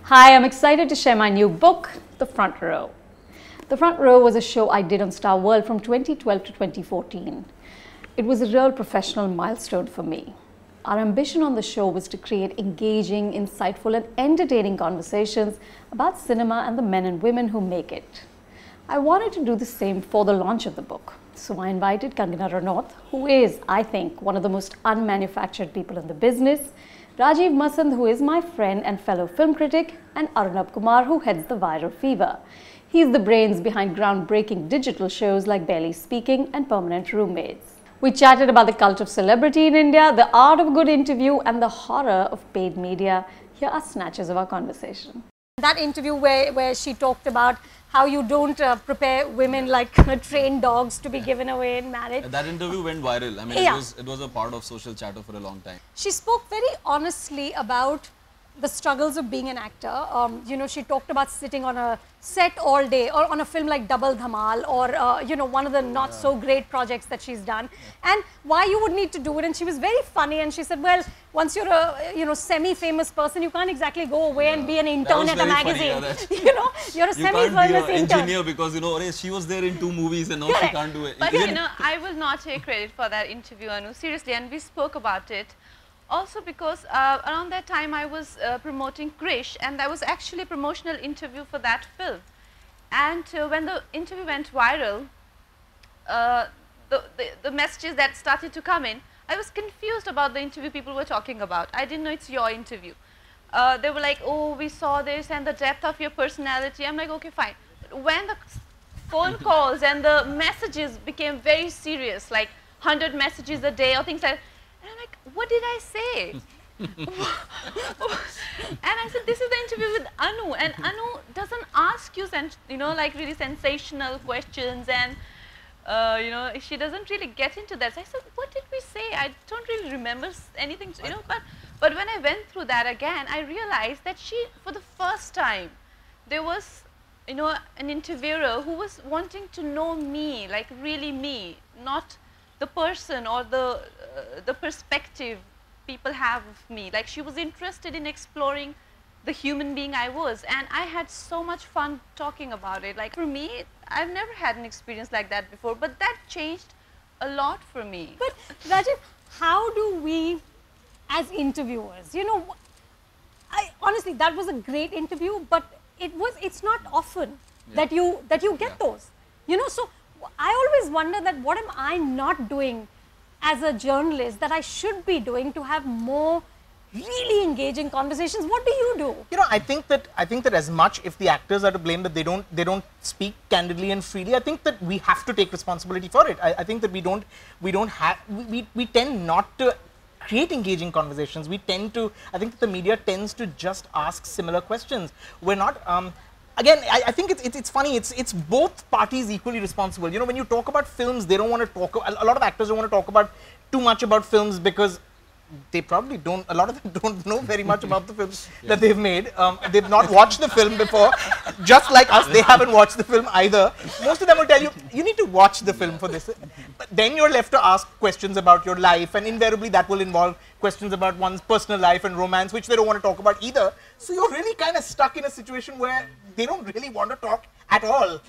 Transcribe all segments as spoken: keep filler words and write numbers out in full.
Hi, I'm excited to share my new book, The Front Row. The Front Row was a show I did on Star World from twenty twelve to twenty fourteen. It was a real professional milestone for me. Our ambition on the show was to create engaging, insightful and entertaining conversations about cinema and the men and women who make it. I wanted to do the same for the launch of the book. So I invited Kangana Ranaut, who is, I think, one of the most unmanufactured people in the business, Rajiv Masand, who is my friend and fellow film critic, and Arnab Kumar, who heads the Viral Fever. He's the brains behind groundbreaking digital shows like Barely Speaking and Permanent Roommates. We chatted about the cult of celebrity in India, the art of a good interview, and the horror of paid media. Here are snatches of our conversation. That interview where, where she talked about how you don't uh, prepare women like trained dogs to be given away in marriage. That interview went viral. I mean, yeah. it, was, it was a part of social chatter for a long time. She spoke very honestly about the struggles of being an actor. Um, you know, she talked about sitting on a set all day or on a film like Double Dhamal or, uh, you know, one of the not yeah. so great projects that she's done yeah. and why you would need to do it. And she was very funny and she said, well, once you're a, you know, semi-famous person, you can't exactly go away yeah. and be an intern at a magazine. Funny, yeah, you know, you're a semi-famous intern. Engineer because, you know, she was there in two movies and now Correct. she can't do it. But, you know, I will not take credit for that interview, Anu, seriously, and we spoke about it. Also because uh, around that time I was uh, promoting Krish and that was actually a promotional interview for that film. And uh, when the interview went viral, uh, the, the, the messages that started to come in, I was confused about the interview people were talking about. I didn't know it's your interview. Uh, they were like, oh, we saw this and the depth of your personality. I'm like, okay, fine. But when the phone calls and the messages became very serious, like one hundred messages a day or things like that, and I'm like, what did I say? And I said, this is the interview with Anu, and Anu doesn't ask you, you know, like really sensational questions, and uh, you know, she doesn't really get into that. So I said, what did we say? I don't really remember anything, you know. But but when I went through that again, I realized that she, for the first time, there was, you know, an interviewer who was wanting to know me, like really me, not the person or the uh, the perspective people have of me. Like she was interested in exploring the human being I was, and I had so much fun talking about it. Like for me, I've never had an experience like that before, but that changed a lot for me. But Rajiv, how do we, as interviewers, you know, I honestly that was a great interview, but it was it's not often yeah. that you that you get yeah. those, you know. So I always wonder that what am I not doing as a journalist that I should be doing to have more really engaging conversations. What do you do? You know, I think that I think that as much if the actors are to blame that they don't they don't speak candidly and freely, I think that we have to take responsibility for it. I, I think that we don't we don't have we, we, we tend not to create engaging conversations. We tend to I think that the media tends to just ask similar questions. We're not um, Again, I, I think it's, it's, it's funny, it's, it's both parties equally responsible. You know, when you talk about films, they don't want to talk, a lot of actors don't want to talk about too much about films because they probably don't, a lot of them don't know very much about the films yeah. that they've made. Um, they've not watched the film before, just like us, they haven't watched the film either. Most of them will tell you, you need to watch the film for this. But then you're left to ask questions about your life, and invariably that will involve questions about one's personal life and romance, which they don't want to talk about either. So you're really kind of stuck in a situation where they don't really want to talk at all.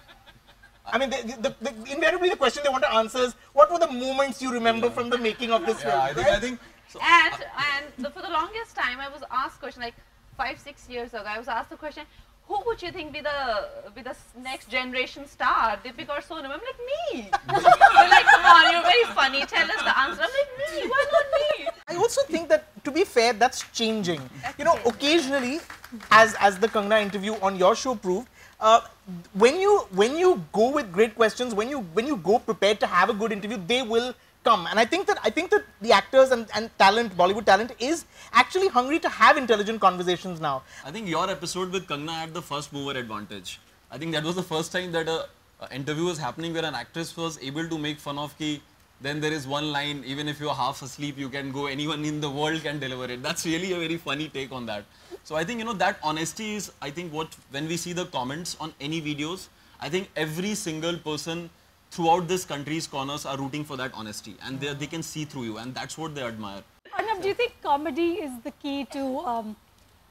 I mean, they, the, the, invariably the question they want to answer is, what were the moments you remember yeah. from the making of this yeah, film? I think, right? I think so, and and the, for the longest time, I was asked a question, like five, six years ago, I was asked the question, who would you think be the be the next generation star, Deepika or Sonam? I'm like, me. They're like, come on, you're very funny, tell us the answer. I'm like, me, why not me? I also think that, to be fair, that's changing. That's you know, changing. Occasionally, as, as the Kangana interview on your show proved, uh, when you when you go with great questions, when you when you go prepared to have a good interview, they will come. And I think that I think that the actors and, and talent, Bollywood talent, is actually hungry to have intelligent conversations now. I think your episode with Kangana had the first mover advantage. I think that was the first time that a, a interview was happening where an actress was able to make fun of ki. Then there is one line, even if you're half asleep, you can go, anyone in the world can deliver it. That's really a very funny take on that. So I think, you know, that honesty is, I think what, when we see the comments on any videos, I think every single person throughout this country's corners are rooting for that honesty. And they, they can see through you, and that's what they admire. Arnab, do you think comedy is the key to um,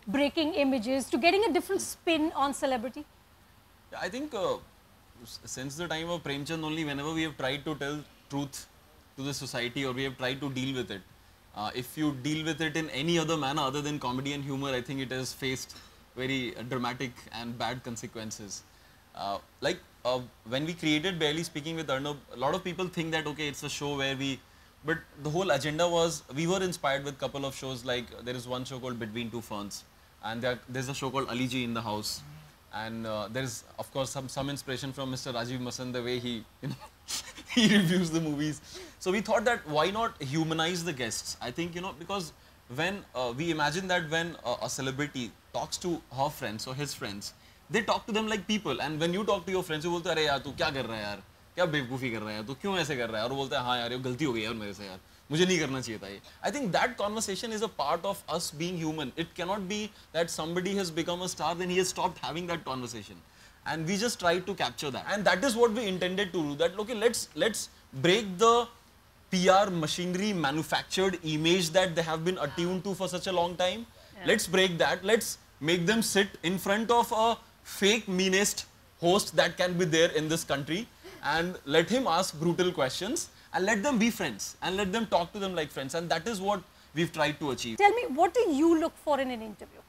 breaking images, to getting a different spin on celebrity? I think uh, s- since the time of Premchand only, whenever we have tried to tell truth to the society or we have tried to deal with it, uh, if you deal with it in any other manner other than comedy and humor, I think it has faced very uh, dramatic and bad consequences. Uh, like uh, when we created Barely Speaking with Arnab, a lot of people think that okay, it's a show where we, but the whole agenda was, we were inspired with couple of shows, like there is one show called Between Two Ferns, and there, there's a show called Ali Ji in the House, and uh, there is of course some some inspiration from Mister Rajiv Masand, the way he you know he reviews the movies. So we thought that why not humanize the guests? I think you know because when uh, we imagine that when uh, a celebrity talks to her friends or his friends, they talk to them like people, and when you talk to your friends, you बोलते अरे यार तू क्या कर रहा है यार, क्या बेवकूफ़ी कर रहा है, तू क्यों ऐसे कर रहा है, और वो बोलते हैं हाँ यार ये गलती हो गई यार मेरे से यार, मुझे नहीं करना चाहिए था ये. I think that conversation is a part of us being human. It cannot be that somebody has become a star then he has stopped having that conversation, and we just try to capture that, and that is what we intended to do. That okay, let's let's break the P R machinery manufactured image that they have been attuned to for such a long time. Yeah. Let's break that. Let's make them sit in front of a fake meanest host that can be there in this country and let him ask brutal questions and let them be friends and let them talk to them like friends, and that is what we've tried to achieve. Tell me, what do you look for in an interview?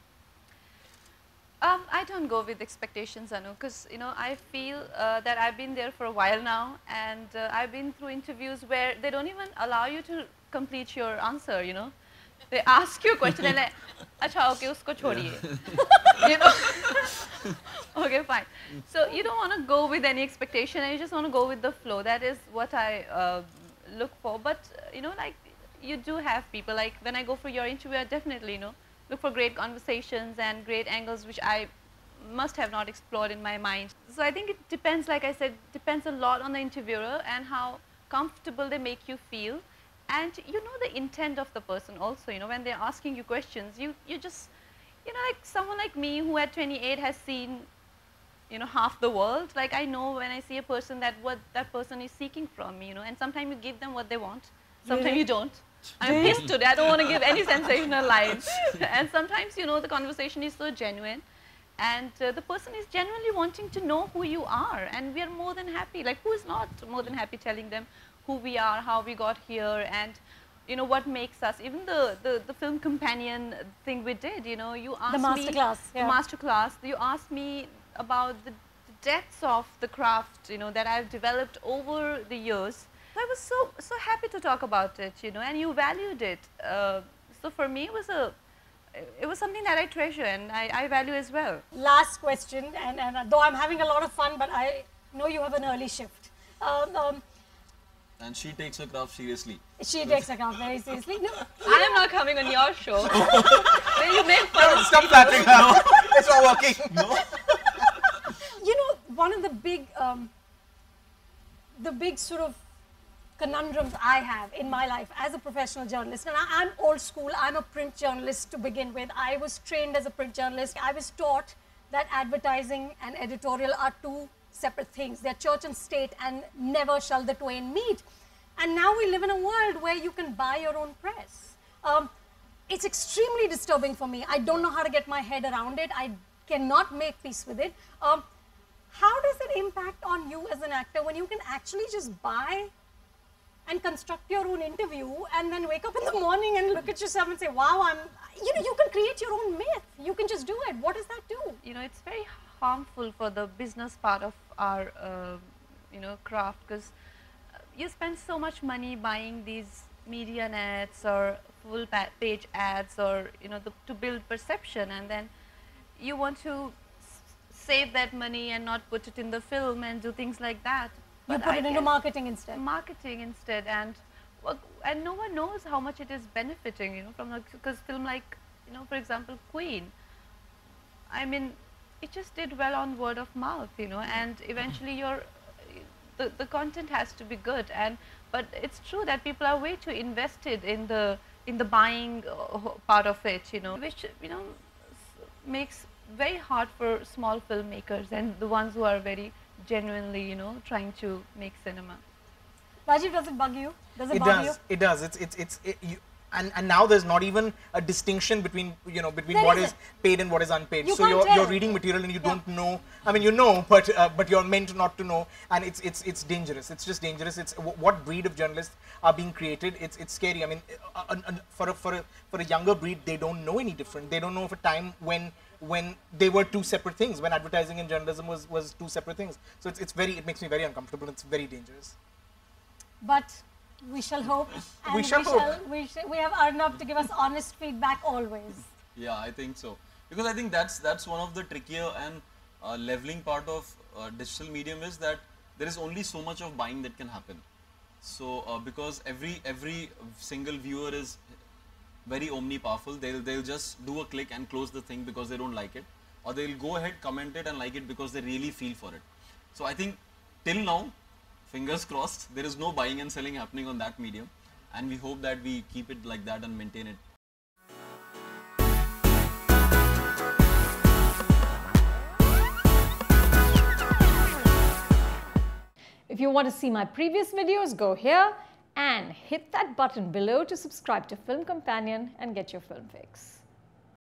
Um, I don't go with expectations, Anu, because you know I feel uh, that I've been there for a while now, and uh, I've been through interviews where they don't even allow you to complete your answer. You know, they ask you a question and like, "Acha, okay, usko chhodiye." You know, okay, fine. So you don't want to go with any expectation, and you just want to go with the flow. That is what I uh, look for. But uh, you know, like you do have people like when I go for your interview, I definitely you know. look for great conversations and great angles which I must have not explored in my mind. So I think it depends, like I said, depends a lot on the interviewer and how comfortable they make you feel, and you know the intent of the person also. You know, when they're asking you questions, you you just, you know, like someone like me who at twenty-eight has seen, you know, half the world. Like I know when I see a person that what that person is seeking from me. You know, and sometimes you give them what they want, sometimes Really? you don't. I'm pissed today, I don't want to give any sensational lines. And sometimes, you know, the conversation is so genuine and uh, the person is genuinely wanting to know who you are, and we are more than happy. Like who is not more than happy telling them who we are, how we got here, and you know what makes us. Even the, the, the film companion thing we did, you know, you asked The master me, class, yeah. the master class, you asked me about the, the depths of the craft, you know, that I've developed over the years. I was so so happy to talk about it, you know, and you valued it. Uh, so for me, it was a it was something that I treasure and I, I value as well. Last question, and, and though I'm having a lot of fun, but I know you have an early shift. Um, um, And she takes her craft seriously. she takes her craft very seriously. No, I am not coming on your show. Where you make fun of Stop flattering her. It's not working. No. you know, one of the big, um, the big sort of conundrums I have in my life as a professional journalist, and I, I'm old school, I'm a print journalist to begin with. I was trained as a print journalist. I was taught that advertising and editorial are two separate things. They're church and state, and never shall the twain meet. And now we live in a world where you can buy your own press. Um, it's extremely disturbing for me. I don't know how to get my head around it. I cannot make peace with it. Um, how does it impact on you as an actor when you can actually just buy and construct your own interview and then wake up in the morning and look at yourself and say, wow, I'm, you know, you can create your own myth. You can just do it. What does that do? You know, it's very harmful for the business part of our, uh, you know, craft, because you spend so much money buying these media nets or full pa page ads, or, you know, the, to build perception, and then you want to s save that money and not put it in the film and do things like that. You But put I it into guess marketing instead. marketing instead, and well, and no one knows how much it is benefiting, you know, from the, because film like, you know, for example, Queen, I mean, it just did well on word of mouth, you know, and eventually your the, the content has to be good, and but it's true that people are way too invested in the in the buying uh, part of it, you know, which, you know, s- makes very hard for small filmmakers and the ones who are very genuinely, you know, trying to make cinema. Rajiv, does it bug you? Does it, It bother does. you? It does. It's it's it's it, you, and and now there's not even a distinction between you know between There what isn't. is paid and what is unpaid. You so can't you're tell. you're reading material and you Yeah. don't know. I mean, you know, but uh, but you're meant not to know, and it's it's it's dangerous. It's just dangerous. It's w- what breed of journalists are being created. It's it's scary. I mean, uh, uh, uh, for a for a for a younger breed, they don't know any different. They don't know of a time when when they were two separate things. When advertising and journalism was was two separate things. So it's it's very it makes me very uncomfortable. It's very dangerous. But we shall hope. And We shall hope. we, sh we have Arnab to give us honest feedback always. Yeah, I think so. Because I think that's that's one of the trickier and uh, leveling part of uh, digital medium is that there is only so much of buying that can happen. So uh, because every every single viewer is very omni powerful, they'll they'll just do a click and close the thing because they don't like it, or they'll go ahead, comment it and like it because they really feel for it. So I think till now, fingers crossed, there is no buying and selling happening on that medium, and we hope that we keep it like that and maintain it. If you want to see my previous videos, go here and hit that button below to subscribe to Film Companion and get your film fix.